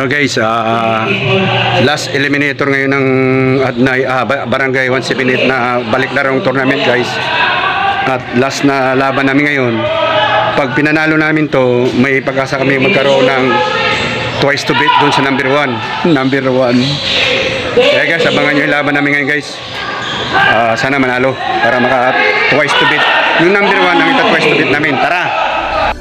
Ano guys, last eliminator ngayon ng Barangay 178 na baliklarong tournament guys. At last na laban namin ngayon. Pag pinanalo namin to, may pag-asa kami magkaroon ng twice to beat dun sa number 1. Kaya guys, abangan nyo yung laban namin ngayon guys. Sana manalo para maka twice to beat. Yung number 1 namin, twice to beat namin. Tara!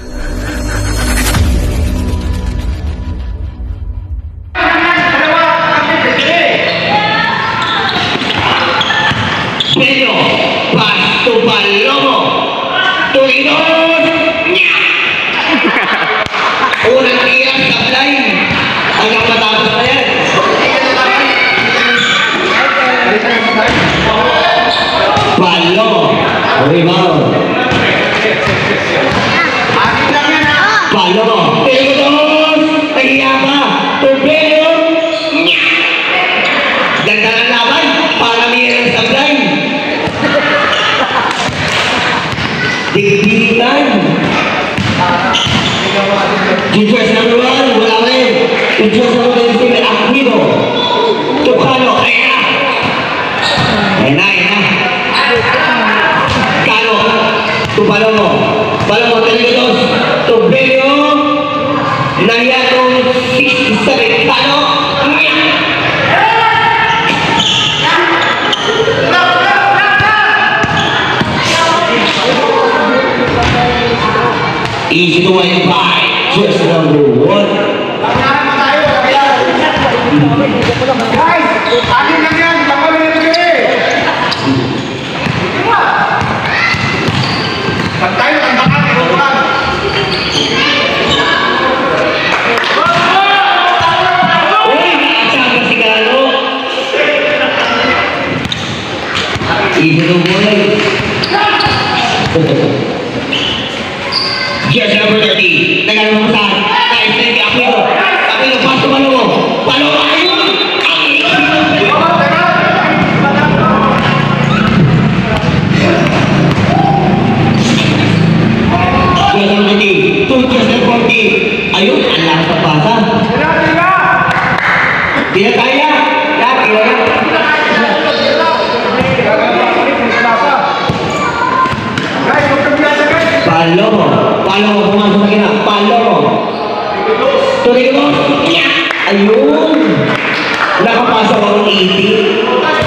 Pero, pasto palomo, tulinod, nya. Unang tira sa line, hanggang matapos na yan. Palomo, rebound. Palomo, tulinod, tagiya pa, tulinod, nya. Ganda ng laban, para mayroon sa line. Dikitan. Jujur number 1, wala rin. Jujur number 2, Aquino. Tukano, kaya. Kaya. Kano, Tupalomo. Palomo, Telidos. Tubelio. Nayatong 67. Kano, easy to win by just number 1. Guys, akin lang yan, baka may nabigay. Pagtayo, tandakan, ibukan. Uy, nakasama si Galo. Easy to win. Just number 30. Nagano mo sa nice na yung Aquino. Aquino, pasto Palomo. Palomo, ayun! Just number 30. Just number 40. Ayun, ang lakas ng pasa. Tidak kaya. Palomo pumasok sa kina. Palomo. Tulinod. Ayun. Nakapasok ang 80.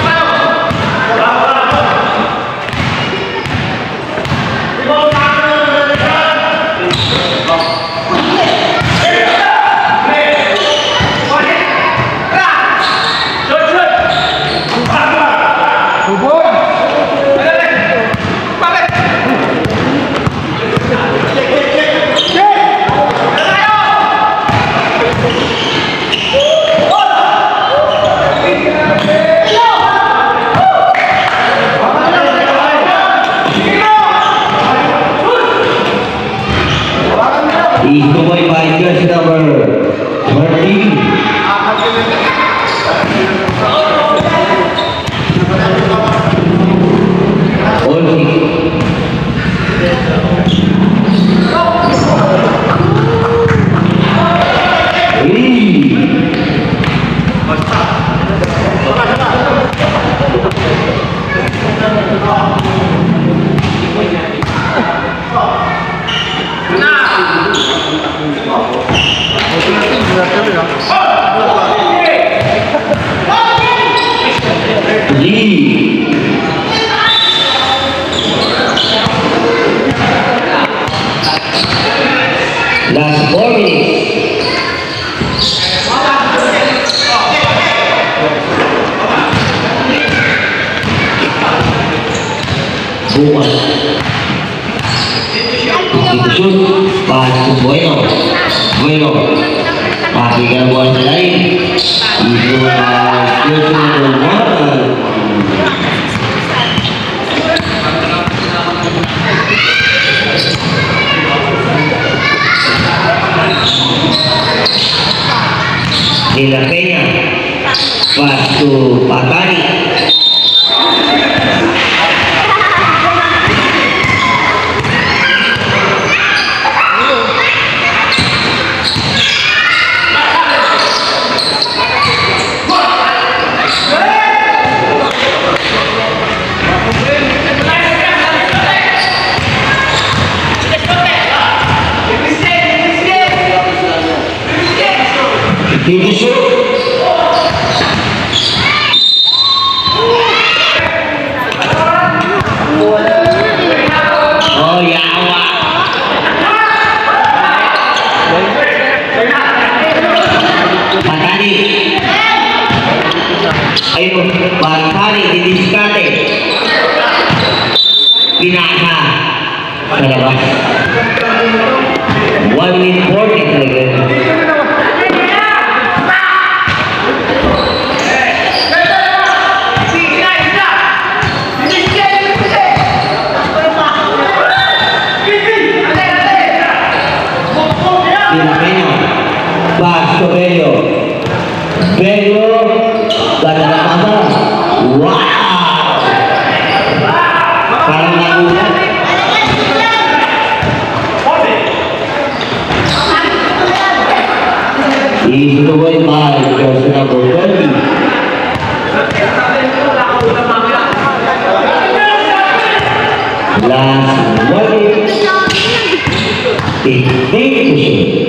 Ituboy by just number 13. Last 4 minutes. Buwan. Shoot. Pass to Bueno. Pakigan buwan sa lain. Itu De La Peña, pass to Patani. Dito shoot. Oh, yawa. Patani. Ayun, Patani, didiskate. Pinaka. Sa labas. 1 minute 40 talaga. Basto Bello. Bello, ganda na mata. Wow! Parang nagulat. Ituloy by person number 20. Last 1 minute. 15%.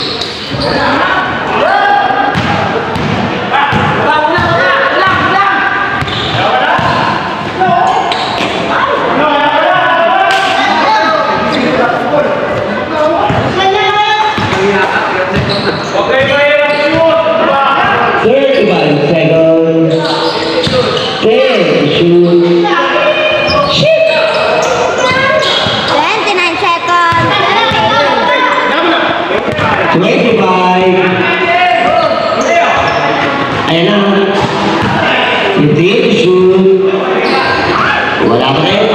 Ayan na. Hindi, shoot. Wala pa na yun.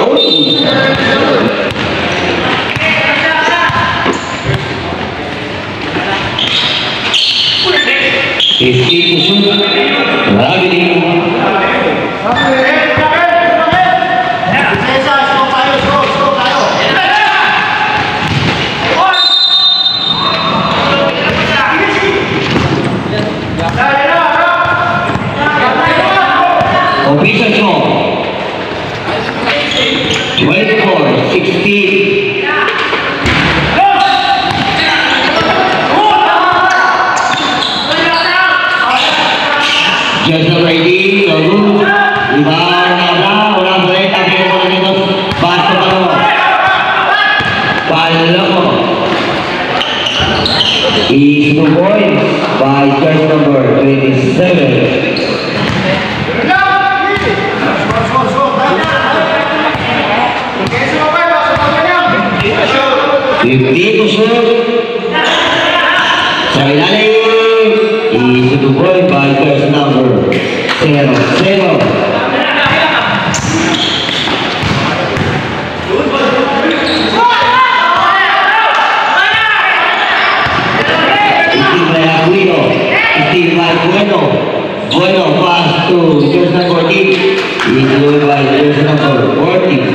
Hindi to shoot. Gravity. Official score 24-16. Just number 18, Lagu. Rebound, wala pa rin. Tapos mo na dito. Basto pa mo. Palo mo. Is 2 points by just number 27. 50 to shoot. Sa ilalim, isutuboy by first number 0-0. Bueno, pass to just number 8. Isutuboy by just number 40.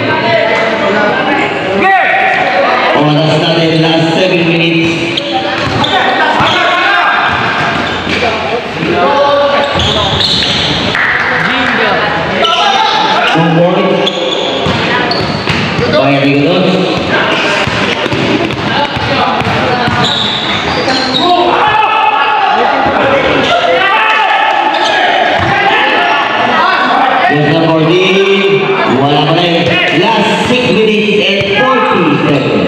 Oras natin, last 7 minutes. One point. Bayar dito. Just number 14. Wala pa rin. Last 6 minutes and 40 seconds.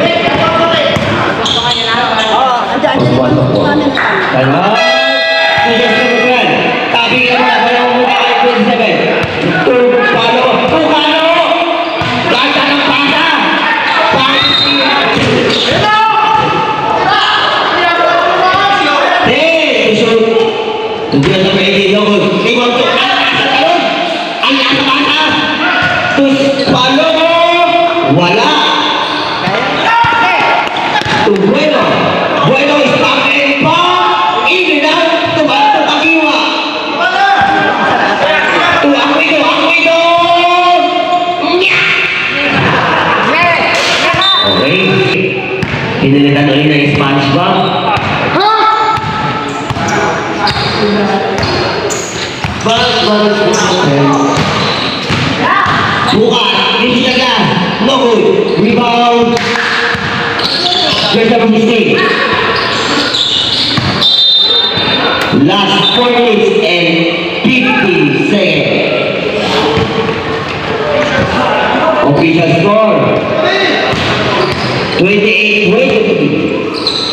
Kaya, tapi naman ako yung muna kay 27. Palo, ganda ng pasa. Hey, shoot. Tujuan sa pwede, logos. Tingnan ko, sa talon. Ang nasa pasa. Palo mo, wala. Bueno, está en paz. Pinilitan ulit ng SpongeBob. Bukan, ini saja. No good. Rebound. There's a mistake. Last 40 and 50 seconds. Official score 28-23.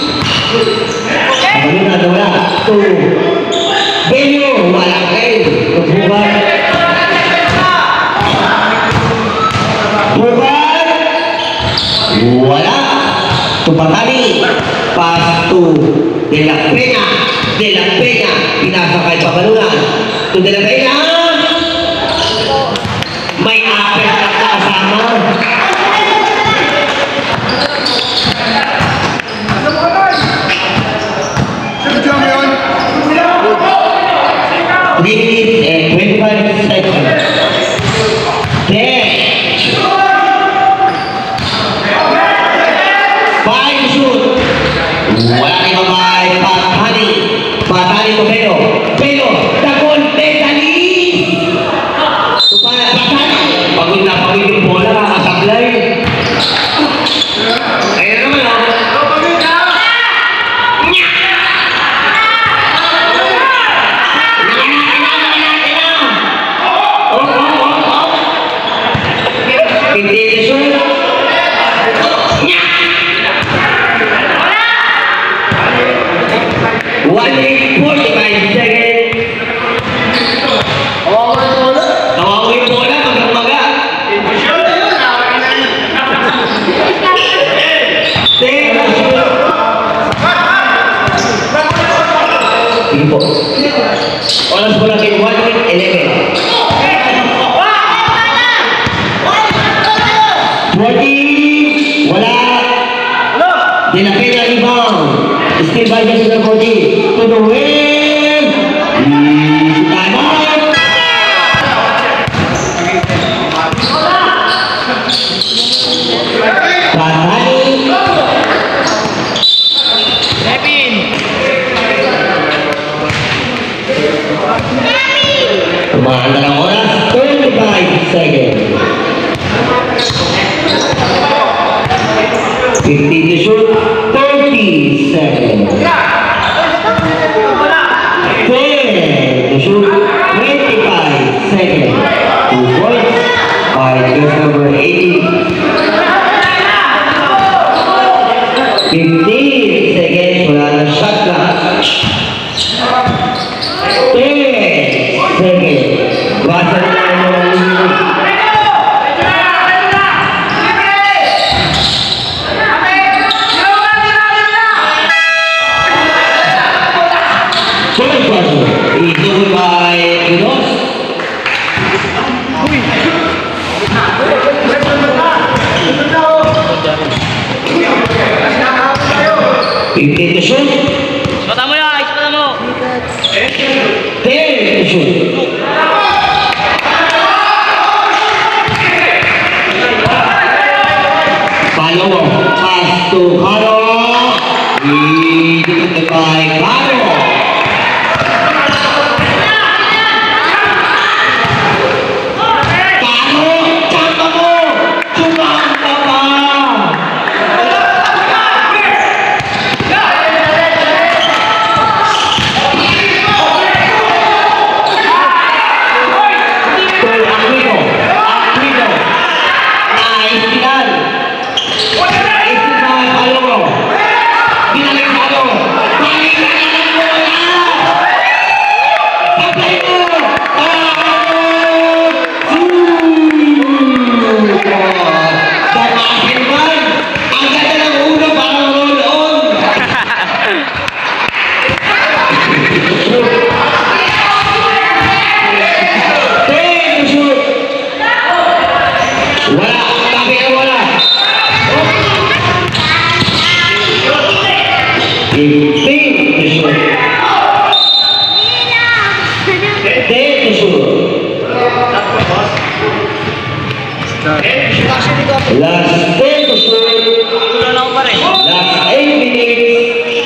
Baluna wala to Benyo, wala kayo bukan wala to Patani, pass to De La Peña, pinasakay pa Balunan to De La Peña, may apel na kasama. Minutes and 25 seconds. Five shoot. Wala kay babay. Patani to Pero, takon, Betani. Patani. Pagod yung bola, nakasablay. Ayun naman o. Oras bola kay 111. 40. Wala. De La Peña rebound. Still by the center 40. To the win. Time out. Tumahan na lang oras, 25 seconds. 50 to shoot, 30 seconds. 10 to shoot, 25 seconds. 2 points by just number 80. 15 seconds, wala na shot clock. 10 seconds. Basta na Ito by Pinos. Fifteen to shoot. Sepata mo ya, sepata mo. 10 to shoot. Palo, pass to Caro. Dito by Caro. Last 10 to shoot. Last 8 minutes.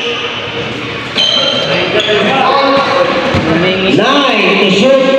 9 to shoot.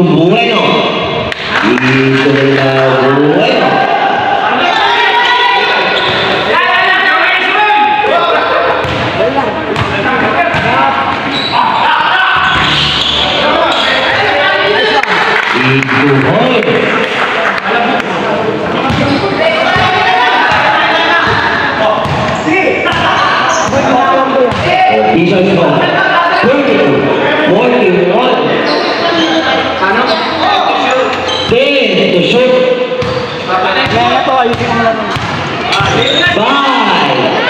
to Bueno. Ito na Bueno. Ito Hoy. Official score 22, 41. 10 to shoot. Bye.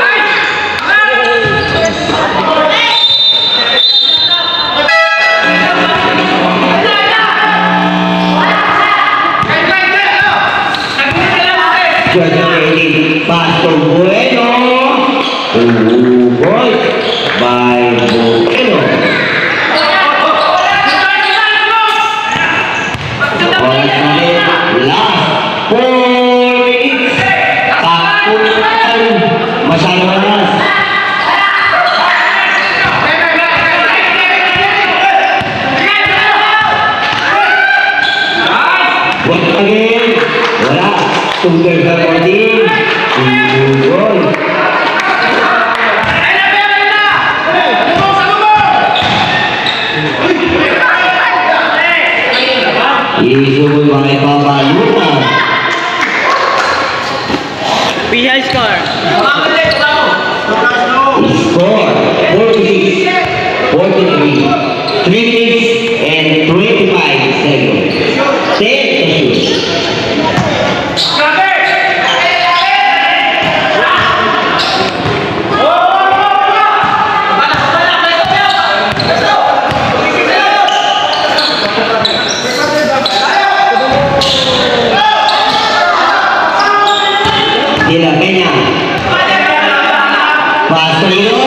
Georgia Pastor Bueno. Boy by Bueno. Last 4 minutes. Takutan. Masyado malas. Once again, wala. Tunggal sa 14. Goal. Isubol mga ipapalutan. Official score. Score 46, 43, 3 minutes and 25 seconds. 10 to shoot. De la Peña. Pastelero.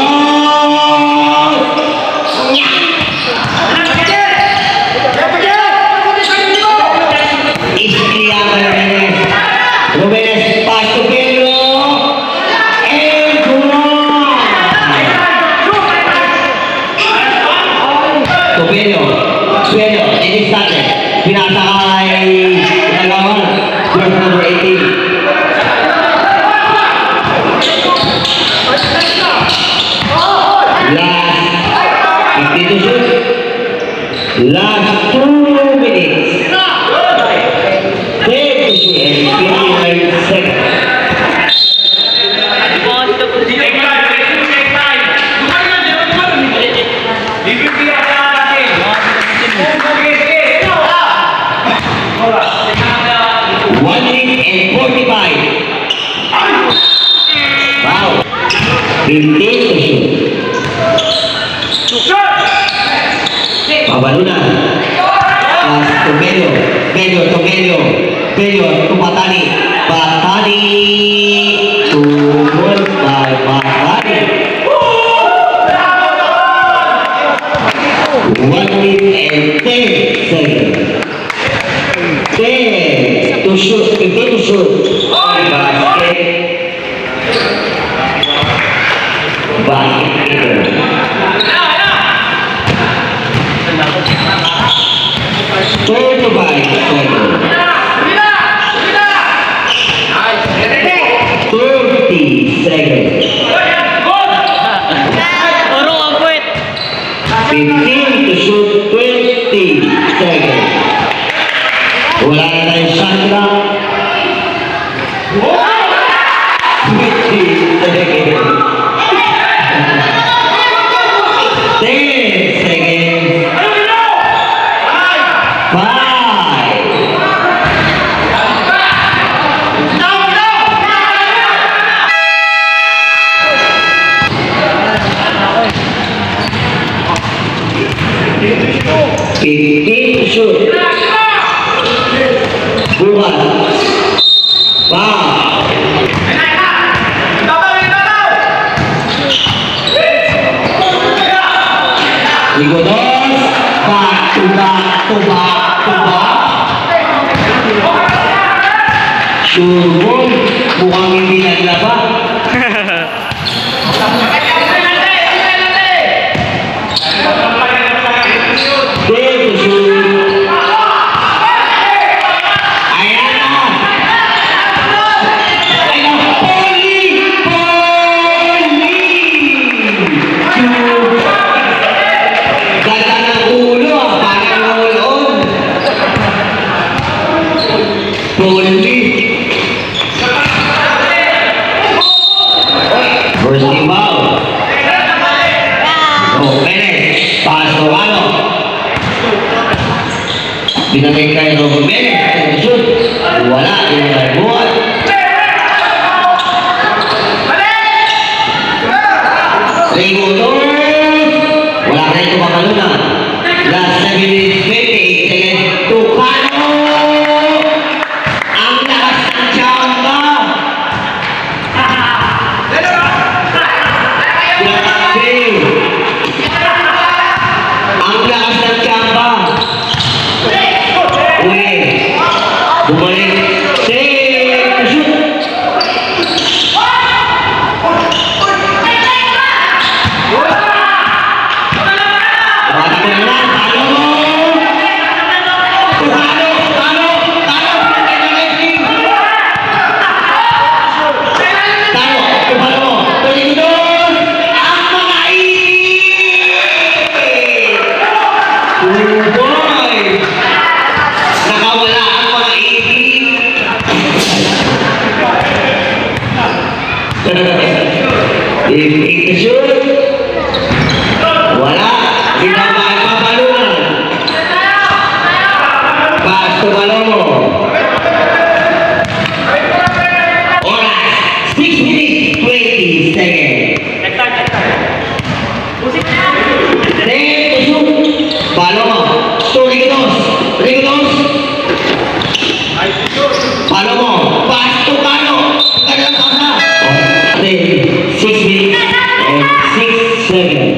Rubén Pasto Pedro. El Topelo. Topelo. Ini starter. Pinasa kay Nagawan. Jersey number 18. Last 2 minutes. 10 to shoot and 59 seconds. One minute and 45. Wow. 15 to shoot. Pabaluna. Tomelio, to Batani. Batani. To goal by Batani. 1 minute and 10 seconds. 10 to shoot. 15 to shoot. Basket. Turn by second. 30 seconds. 15 to shoot. 20 seconds. Wala na tayong shot clock. 20 seconds. 10 seconds. 5. Fifteen to shoot. Bukan. Wow. Ligonos. Back to back to back to back. Surbon. Mukhang hindi naglaba. Ten to shoot. Binamay kay Robo Menez. Shoot. Wala. Binamay buwan. Rigutos. Wala ka rin kumakalunan. Last 7 minutes 28 seconds. Tucano. Ang lakas ng tsamba. Save. Ang lakas ng tsamba. Uwi. Bumalik. Save. Shoot. Wala. Binabay papalunan. Pass to Malomo. Oras. 6 minutes 20 seconds. Then to shoot. Malomo. To Rigutos. Rigutos. Malomo. Pass to Cano. Kailan ka na? 6 minutes and 6 seconds.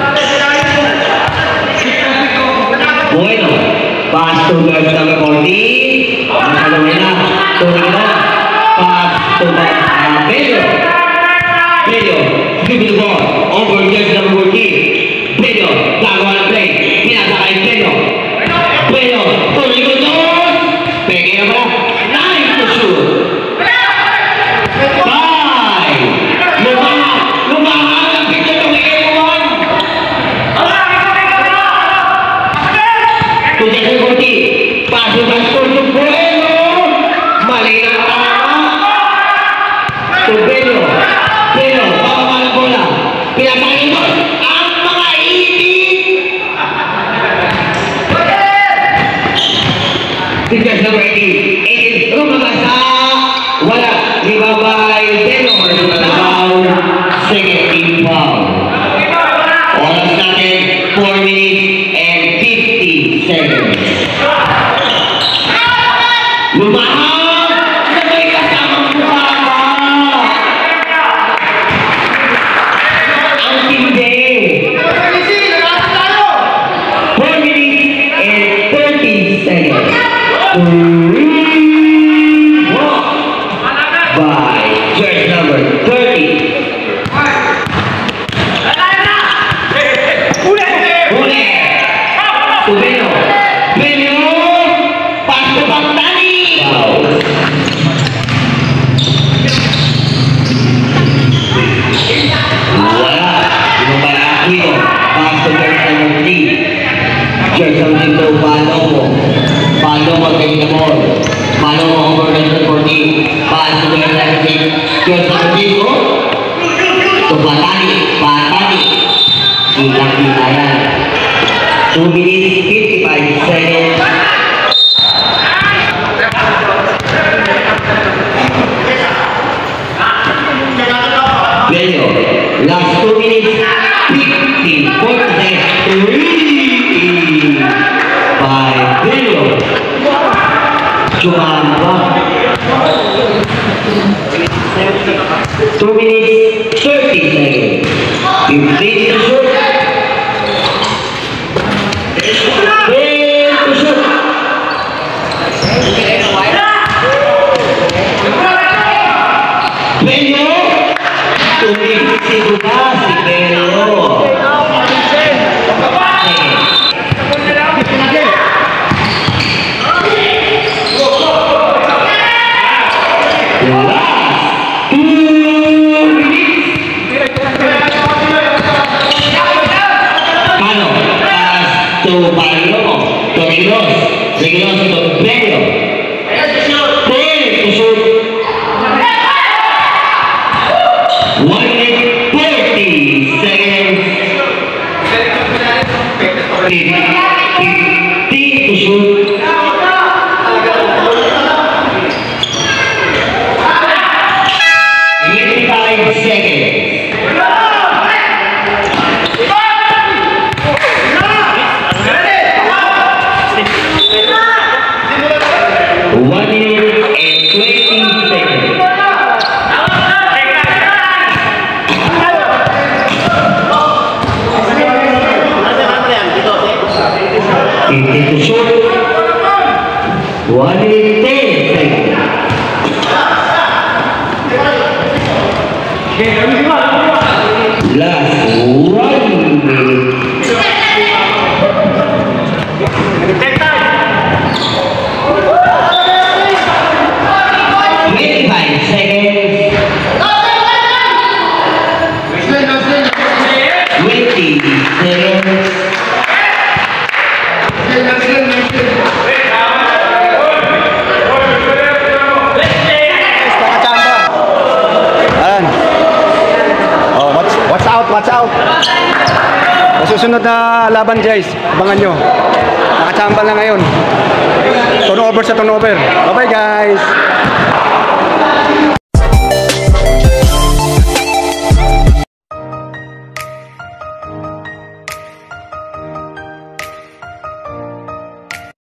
Bueno, pass to guard number 40. Ang kalawin na. Tuloy na. Pass to Bello. Bello. Give the ball. Over guard number 14. Bello. Gagawa ng play. Pinasakay Bello. Bello. Tuloy ko doon. Peke na pala. 9 to shoot. 5. Lumahan ang picture ng A1. To the 40. Pass to Bueno. Mali ang tama. To Bello. Bello. Bababa ng bola. Pinasakay mo. Ang mga ibig. Picture number 18. 18. Rumagasa. Wala. Ribabay. Bello. Second team foul. Oras natin 4 minutes and 50 seconds. Lumahan! Sabay kasamang bumaba! Ang tindi! 4 minutes and 30 seconds. By jersey number 30. Bello. Bello. Pass to Pantani. Wala. Ibabala Aquino. Pass to jersey number 3. Jersey number 2. Palomo. Palomo taking the ball. Palomo over number 14. Pass to jersey number 6. Jersey number 5. To Pantani. Pantani. Kita yan. 2 minutes 55 seconds. Bello. Last 2 minutes 50 seconds. 3 by Bello. Chumamba. 2 minutes 30 seconds. 15 to shoot. Bello, tumigil ba si Bello? Last 2 minutes. Cano, pass to Palomo, to Rigutos to Bello. 10 to shoot. 1 minute 30 seconds. 110 seconds. Last 1 minute. Take time. 25 seconds. 20 seconds. Ayan. Oh, watch out. Sa susunod na laban, guys, abangan nyo. Nakachamba na ngayon. Turnover sa turnover. Bye-bye, guys.